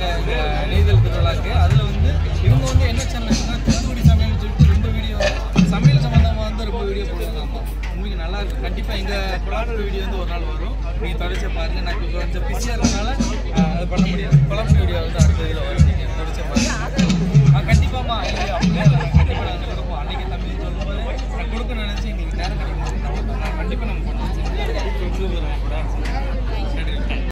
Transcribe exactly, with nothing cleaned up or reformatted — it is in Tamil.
நெய்தல் திருவிழாக்கு. அதில் வந்து இவங்க வந்து என்ன சேனல்னா தூத்துக்குடி சமையல்னு சொல்லிட்டு ரொம்ப வீடியோ சமையல் சம்மந்தமாக வந்து ரொம்ப வீடியோ போடுவாங்க. உங்களுக்கு நல்லா இருக்கும். கண்டிப்பாக எங்கள் கொலாபரேட்டிவ் வீடியோ வந்து ஒரு நாள் வரும். நீங்கள் தொடர்ச்சியாக பாருங்கள். நான் கொஞ்சம் பிஸியாக இருக்கனால